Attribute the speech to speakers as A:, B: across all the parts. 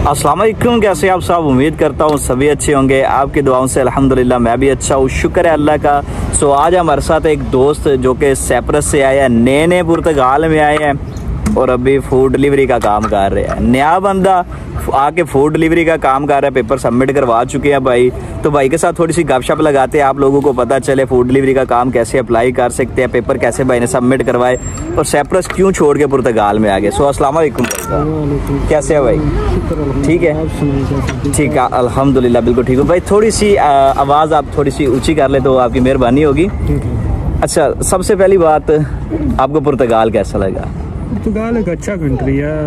A: अस्सलाम वालेकुम, कैसे आप सब? उम्मीद करता हूँ सभी अच्छे होंगे। आपकी दुआओं से अल्हम्दुलिल्लाह मैं भी अच्छा हूँ, शुक्र है अल्लाह का। सो आज हमारे साथ एक दोस्त जो कि साइप्रस से आया है, नए पुर्तगाल में आए हैं और अभी फूड डिलीवरी का काम कर रहे हैं। नया बंदा आके फूड डिलीवरी का काम कर रहा है, पेपर सबमिट करवा चुके हैं भाई। तो भाई के साथ थोड़ी सी गपशप लगाते हैं, आप लोगों को पता चले फूड डिलीवरी का काम कैसे अप्लाई कर सकते हैं, पेपर कैसे भाई ने सबमिट करवाए और साइप्रस क्यों छोड़ के पुर्तगाल में आ गए। सो अस्सलाम वालेकुम, कैसे है भाई? ठीक है, ठीक है, अल्हम्दुलिल्लाह बिल्कुल ठीक हो भाई। थोड़ी सी आवाज़ आप थोड़ी सी ऊँची कर ले तो आपकी मेहरबानी होगी। अच्छा, सबसे पहली बात, आपको पुर्तगाल कैसा लगा?
B: पुर्तगाल एक अच्छा कंट्री है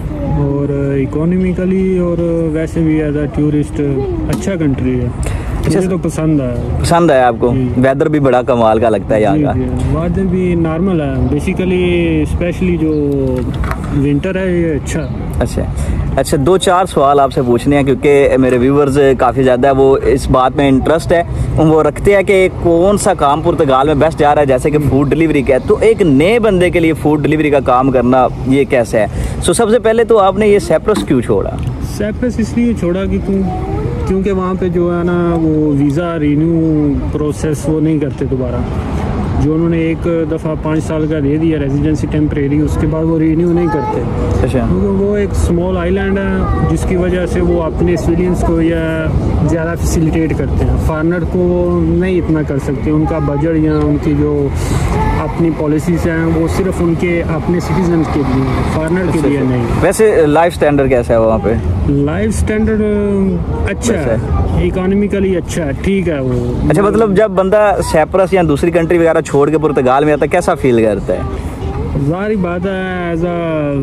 B: और इकोनॉमिकली और वैसे भी एज अ टूरिस्ट अच्छा कंट्री है। मुझे तो पसंद है आपको? वेदर भी बड़ा कमाल का लगता है यहाँ का। वेदर भी नॉर्मल है बेसिकली, स्पेशली जो विंटर है ये अच्छा। दो चार सवाल आपसे पूछने हैं क्योंकि मेरे व्यूवर्स काफ़ी ज़्यादा वो इस बात में इंटरेस्ट है, वो रखते हैं कि कौन सा काम पुर्तगाल में बेस्ट जा रहा है, जैसे कि फूड डिलीवरी का है। तो एक नए बंदे के लिए फूड डिलीवरी का काम करना ये कैसा है? सो सबसे पहले तो आपने ये साइप्रस क्यों छोड़ा? साइप्रस इसलिए छोड़ा कि क्योंकि वहाँ पे जो है ना वो वीज़ा रिन्यू प्रोसेस वो नहीं करते दोबारा। जो उन्होंने एक दफ़ा 5 साल का दे दिया रेजिडेंसी टेम्परेरी, उसके बाद वो रिन्यू नहीं करते।
A: अच्छा।
B: क्योंकि वो एक स्मॉल आइलैंड है जिसकी वजह से वो अपने सिविलियंस को या ज़्यादा फैसिलिटेट करते हैं, फॉरेनर को नहीं इतना कर सकते। उनका बजट या उनकी जो अपनी पॉलिसीज़ हैं वो सिर्फ उनके अपने सिटीजन के लिए हैं, फॉरेनर के लिए नहीं।
A: वैसे लाइफ स्टैंडर्ड कैसा है वहाँ पे?
B: लाइफ स्टैंडर्ड अच्छा है, इकोनॉमिकली अच्छा है, ठीक है वो।
A: अच्छा, मतलब जब बंदा साइप्रस या दूसरी कंट्री वगैरह छोड़ के पुर्तगाल में आता है कैसा फील करता है?
B: ज़ाहिर बात है as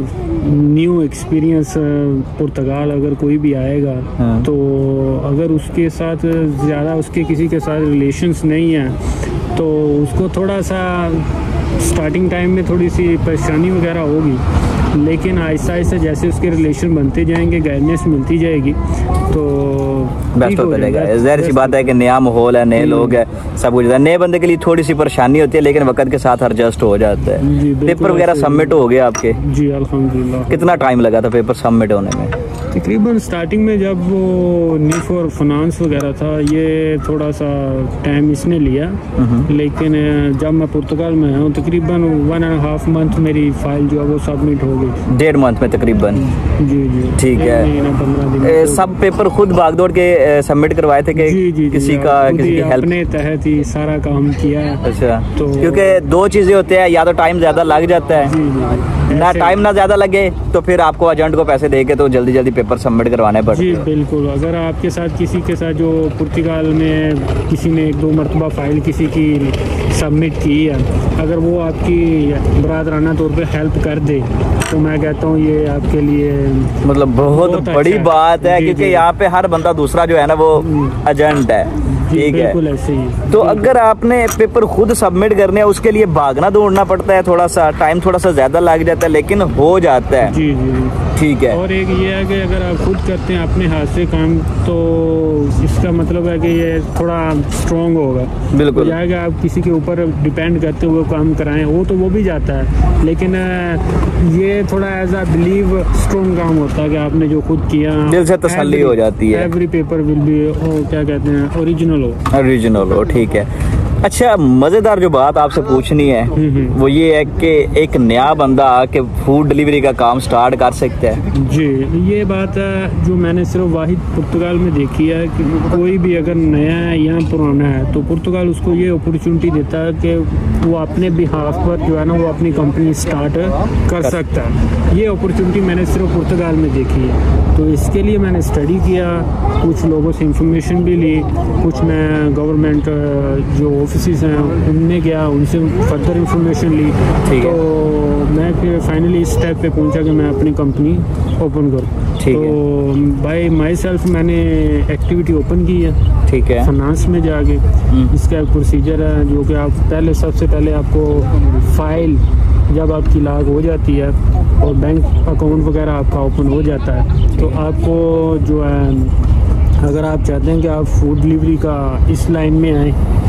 B: a new experience Portugal अगर कोई भी आएगा तो अगर उसके साथ ज़्यादा उसके किसी के साथ रिलेशंस नहीं है तो उसको थोड़ा सा स्टार्टिंग टाइम में थोड़ी सी परेशानी वगैरह होगी, लेकिन आहिस्ता आहिस्ता जैसे उसके रिलेशन बनते जाएंगे, गाइडेंस मिलती जाएगी तो
A: बेस्ट होता रहेगा। ज़ाहिर सी बात है कि नया माहौल है, नए लोग हैं, सब कुछ है। नए बंदे के लिए थोड़ी सी परेशानी होती है लेकिन वक्त के साथ एडजस्ट हो जाता है। पेपर वगैरह सबमिट हो गया आपके?
B: जी अल्हम्दुलिल्लाह।
A: कितना टाइम लगा था पेपर सबमिट होने में?
B: तकरीबन स्टार्टिंग में जब वो न्यू फॉर फाइनेंस वगैरह था ये थोड़ा सा टाइम इसने लिया, लेकिन जब मैं पुर्तगाल में हूँ तकरीबन 1.5 मंथ मेरी फाइल जो है वो सबमिट हो गई।
A: 1.5 मंथ में तकरीबन? जी ठीक है। सब पेपर खुद भागदौड़ के सबमिट करवाए थे कि
B: जी,
A: किसी की हेल्प?
B: अपने तहत ही सारा काम किया।
A: अच्छा, तो क्योंकि दो चीज़ें होती है, या तो टाइम ज़्यादा लग जाता है ना, टाइम ना ज़्यादा लगे तो फिर आपको एजेंट को पैसे दे के तो जल्दी जल्दी पेपर सबमिट करवाने पड़ते हैं।
B: जी बिल्कुल। अगर आपके साथ किसी के साथ जो पुर्तगाल में किसी ने 1-2 मरतबा फाइल किसी की सबमिट की है, अगर वो आपकी बरादराना तौर पे हेल्प कर दे तो मैं कहता हूँ ये आपके लिए
A: मतलब बहुत बड़ी बात है, क्योंकि यहाँ पे हर बंदा दूसरा जो है ना वो एजेंट है। ठीक है,
B: बिल्कुल ऐसे ही।
A: तो अगर आपने पेपर खुद सबमिट करने हैं उसके लिए भागना दौड़ना पड़ता है, थोड़ा सा टाइम थोड़ा सा ज़्यादा लग जाता है लेकिन हो जाता है।
B: जी जी
A: ठीक है।
B: और एक ये है कि अगर आप खुद करते हैं अपने हाथ से काम तो इसका मतलब है कि ये थोड़ा स्ट्रॉन्ग होगा।
A: बिल्कुल।
B: जाएगा आप किसी के ऊपर डिपेंड करते हुए काम कराएं वो भी जाता है, लेकिन ये थोड़ा एज अ बिलीव स्ट्रॉन्ग काम होता है कि आपने जो खुद किया
A: दिल से तसल्ली हो जाती है।
B: एवरी पेपर विल बी क्या कहते हैं ओरिजिनल हो। ठीक है। अच्छा, मज़ेदार जो बात आपसे पूछनी है वो ये है कि एक नया बंदा आके फूड डिलीवरी का काम स्टार्ट कर सकता है? जी, ये बात है जो मैंने सिर्फ वाहिद पुर्तगाल में देखी है कि कोई भी अगर नया है या पुराना है तो पुर्तगाल उसको ये अपॉर्चुनिटी देता है कि वो अपने बिहाफ पर जो है ना वो अपनी कंपनी स्टार्ट कर सकता है। ये अपॉर्चुनिटी मैंने सिर्फ पुर्तगाल में देखी है, तो इसके लिए मैंने स्टडी किया, कुछ लोगों से इंफॉर्मेशन भी ली, कुछ मैं गवर्नमेंट जो ऑफिस हैं उनने गया, उनसे फर्दर इंफॉर्मेशन ली। तो मैं फिर फाइनली इस स्टेप पे पहुंचा कि मैं अपनी कंपनी ओपन करूँ। तो बाय माई सेल्फ मैंने एक्टिविटी ओपन की है।
A: ठीक है।
B: फाइनेंस में जाके इसका एक प्रोसीजर है जो कि आप सबसे पहले आपको फाइल जब आपकी लॉग हो जाती है और बैंक अकाउंट वगैरह आपका ओपन हो जाता है तो आपको जो है अगर आप चाहते हैं कि आप फूड डिलीवरी का इस लाइन में आएँ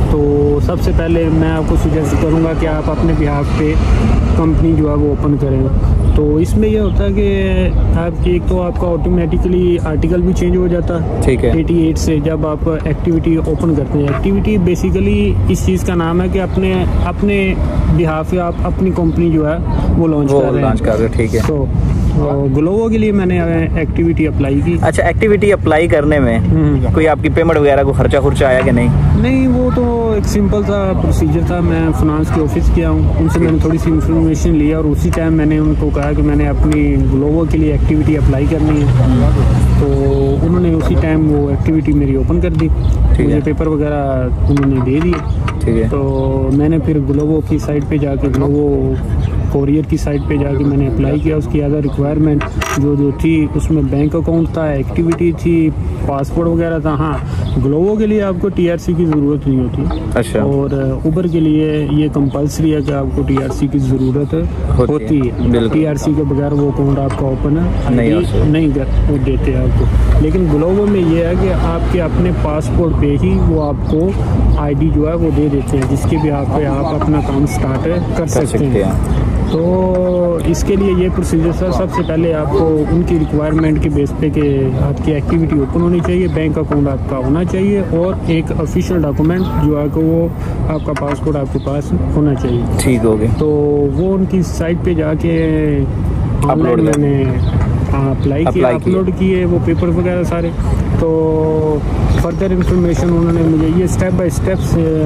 C: तो सबसे पहले मैं आपको सजेस्ट करूँगा कि आप अपने बिहाफ पे कंपनी जो है वो ओपन करें। तो इसमें यह होता है कि आपकी एक तो आपका ऑटोमेटिकली आर्टिकल भी चेंज हो जाता है,
B: ठीक है,
C: 88 से जब आप एक्टिविटी ओपन करते हैं। एक्टिविटी बेसिकली इस चीज़ का नाम है कि अपने बिहाफ पे आप अपनी कंपनी जो है वो लॉन्च कर रहे हैं।
B: ठीक है।
C: तो ग्लोवो के लिए मैंने एक्टिविटी अप्लाई की।
B: अच्छा, एक्टिविटी अप्लाई करने में कोई आपकी पेमेंट वगैरह को खर्चा आया कि नहीं?
C: नहीं, वो तो एक सिंपल सा प्रोसीजर था। मैं फाइनेंस के ऑफिस गया हूँ, उनसे मैंने थोड़ी सी इन्फॉर्मेशन लिया और उसी टाइम मैंने उनको कहा कि मैंने अपनी ग्लोवो के लिए एक्टिविटी अप्लाई करनी है। तो उन्होंने उसी टाइम वो एक्टिविटी मेरी ओपन कर दी, मुझे पेपर वगैरह उन्होंने दे दिए।
B: ठीक है।
C: तो मैंने फिर ग्लोवो की साइट पे जाके, ग्लोवो कोरियर की साइट पे जाके मैंने अप्लाई किया। उसकी अदर रिक्वायरमेंट जो थी उसमें बैंक अकाउंट था, एक्टिविटी थी, पासपोर्ट वगैरह था। हाँ, ग्लोवो के लिए आपको TRC की ज़रूरत नहीं होती।
B: अच्छा।
C: और उबर के लिए ये कंपलसरी है कि आपको TRC की ज़रूरत होती है। TRC के बगैर वो अकाउंट आपका ओपन है नहीं देते आपको। लेकिन ग्लोवो में ये है कि आपके अपने पासपोर्ट पे ही वो आपको ID जो है वो दे देते हैं, जिसके भी आप अपना काम स्टार्ट कर सकते हैं। तो इसके लिए ये प्रोसीजर सर, सबसे पहले आपको उनकी रिक्वायरमेंट के बेस पे कि आपकी एक्टिविटी ओपन होनी चाहिए, बैंक अकाउंट आपका होना चाहिए और एक ऑफिशियल डॉक्यूमेंट जो है कि वो आपका पासपोर्ट आपके पास होना चाहिए।
B: ठीक हो गया।
C: तो वो उनकी साइट पे जाके ऑनलाइन मैंने अप्लाई किया, अपलोड किए वो पेपर वगैरह सारे। तो फर्दर इंफॉर्मेशन उन्होंने मुझे ये स्टेप बाय स्टेप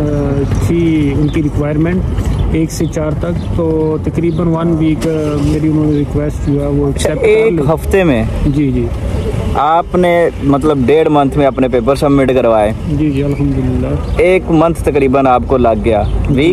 C: थी उनकी रिक्वायरमेंट 1 से 4 तक। तो तकरीबन 1 वीक मेरी उन्होंने रिक्वेस्ट जो है वो एक्सेप्ट कर ली।
B: 1 हफ्ते में?
C: जी
B: आपने मतलब 1.5 मंथ में अपने पेपर सबमिट करवाए?
C: जी अल्हम्दुलिल्लाह।
B: 1 मंथ तकरीबन आपको लग गया।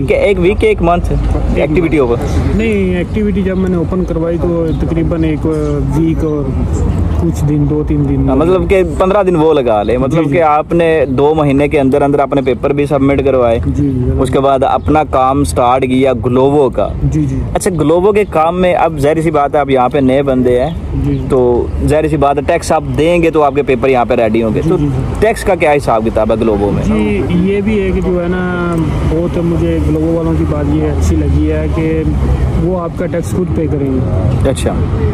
B: एक मंथ एक्टिविटी ओपन?
C: नहीं, एक्टिविटी जब मैंने ओपन करवाई तो तकरीबन 1 वीक और कुछ दिन, 2-3 दिन,
B: मतलब कि 15 दिन वो लगा ले। मतलब कि आपने 2 महीने के अंदर अपने पेपर भी सबमिट करवाए। उसके बाद अपना काम स्टार्ट किया ग्लोवो का।
C: जी।
B: अच्छा, ग्लोवो के काम में अब जाहिर सी बात है, आप यहाँ पे नए बंदे हैं तो जाहिर सी बात है टैक्स आप देंगे तो आपके पेपर यहाँ पे रेडी होंगे। तो टैक्स का क्या हिसाब किताब है ग्लोवो में?
C: जी, ये भी एक जो है ना, बहुत मुझे ग्लोवो वालों की बात ये अच्छी लगी है कि वो आपका टैक्स खुद पे करेंगे।
B: अच्छा।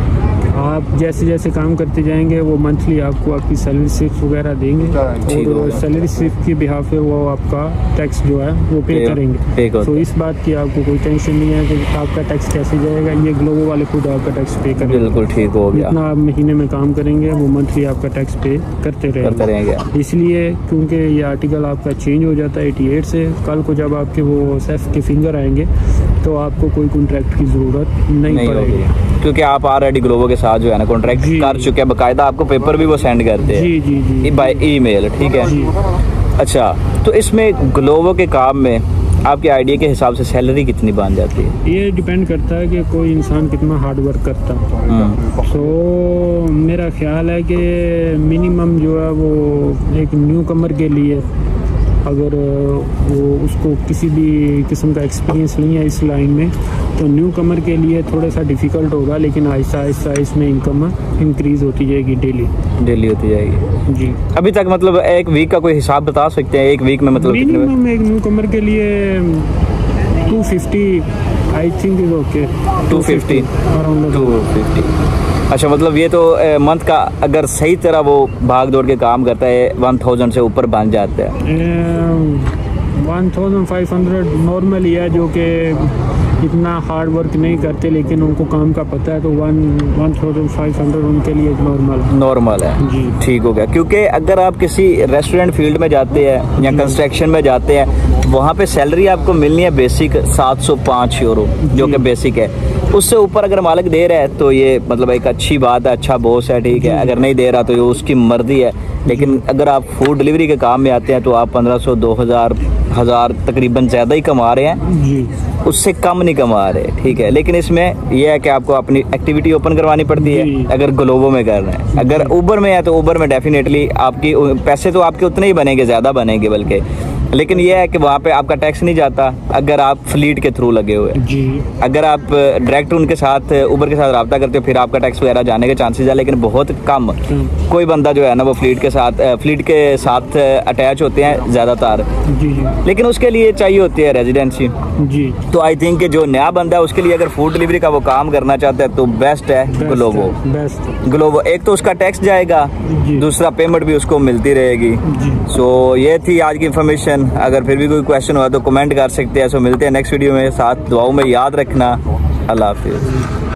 C: आप जैसे जैसे काम करते जाएंगे वो मंथली आपको आपकी सैलरी स्लिप वगैरह देंगे और सैलरी स्लिप के बिहाफ पे वो आपका टैक्स जो है वो पे करेंगे। तो इस बात की आपको कोई टेंशन नहीं है कि आपका टैक्स कैसे जाएगा, ये ग्लोबो वाले खुद आपका टैक्स पे करेंगे।
B: बिल्कुल ठीक हो गया।
C: जितना आप महीने में काम करेंगे वो मंथली आपका टैक्स पे करते रहेंगे। इसलिए क्योंकि ये आर्टिकल आपका चेंज हो जाता है 88 से। कल को जब आपके वो सेफ के फिंगर आएंगे तो आपको कोई कॉन्ट्रैक्ट की ज़रूरत नहीं पड़ेगी,
B: क्योंकि आप ऑलरेडी ग्लोबो के साथ जो है ना कॉन्ट्रैक्ट कर चुके हैं। बाकायदा आपको पेपर भी वो सेंड करते हैं
C: जी
B: बाय ईमेल। ठीक है। अच्छा, तो इसमें ग्लोबो के काम में आपके आइडिया के हिसाब से सैलरी कितनी बन जाती है?
C: ये डिपेंड करता है कि कोई इंसान कितना हार्ड वर्क करता है। तो मेरा ख्याल है कि मिनिमम जो है वो एक न्यू कमर के लिए, अगर वो उसको किसी भी किस्म का एक्सपीरियंस नहीं है इस लाइन में, तो न्यू कमर के लिए थोड़ा सा डिफ़िकल्ट होगा, लेकिन आहिस्ता आहिस्ता इसमें इनकम इंक्रीज़ होती जाएगी, डेली होती जाएगी। जी।
B: अभी तक मतलब 1 वीक का कोई हिसाब बता सकते हैं? 1 वीक में मतलब
C: मिनिमम एक न्यू कमर के लिए 250 I think is okay.
B: 250 around 250। अच्छा, मतलब ये तो मंथ का अगर सही तरह वो भाग दौड़ के काम करता है 1000 से ऊपर बन जाता है।
C: 1500 नॉर्मल है, जो कि इतना हार्ड वर्क नहीं करते लेकिन उनको काम का पता है, तो 1500 उनके लिए नॉर्मल है जी।
B: ठीक हो गया। क्योंकि अगर आप किसी रेस्टोरेंट फील्ड में जाते हैं या कंस्ट्रक्शन में जाते हैं, वहाँ पे सैलरी आपको मिलनी है बेसिक 705 यूरो, जो कि बेसिक है। उससे ऊपर अगर मालिक दे रहा है तो ये मतलब एक अच्छी बात है, अच्छा बॉस है, ठीक है। अगर नहीं दे रहा तो ये उसकी मर्जी है। लेकिन अगर आप फूड डिलीवरी के काम में आते हैं तो आप 1500, 2000, 1000 तकरीबन ज़्यादा ही कमा रहे हैं जी, उससे कम नहीं कमा रहे। ठीक है। लेकिन इसमें यह है कि आपको अपनी एक्टिविटी ओपन करवानी पड़ती है अगर ग्लोबो में कर रहे हैं। अगर उबर में है तो उबर में डेफिनेटली आपकी पैसे तो आपके उतने ही बनेंगे, ज़्यादा बनेंगे बल्कि, लेकिन ये है कि वहाँ पे आपका टैक्स नहीं जाता अगर आप फ्लीट के थ्रू लगे हुए
C: जी।
B: अगर आप डायरेक्ट उनके साथ उबर के साथ रब्ता करते हो फिर आपका टैक्स वगैरह जाने के चांसेस है, लेकिन बहुत कम कोई बंदा जो है ना वो फ्लीट के साथ अटैच होते हैं ज़्यादातर।
C: जी जी।
B: लेकिन उसके लिए चाहिए होती है रेजिडेंसी
C: जी।
B: तो आई थिंक जो नया बंदा है उसके लिए अगर फूड डिलीवरी का वो काम करना चाहता है तो बेस्ट है ग्लोवो। ग्लोवो एक तो उसका टैक्स जाएगा, दूसरा पेमेंट भी उसको मिलती रहेगी। सो ये थी आज की इन्फॉर्मेशन। अगर फिर भी कोई क्वेश्चन हुआ तो कमेंट कर सकते हैं। सो मिलते हैं नेक्स्ट वीडियो में, साथ दुआओं में याद रखना। अल्लाह हाफिज़।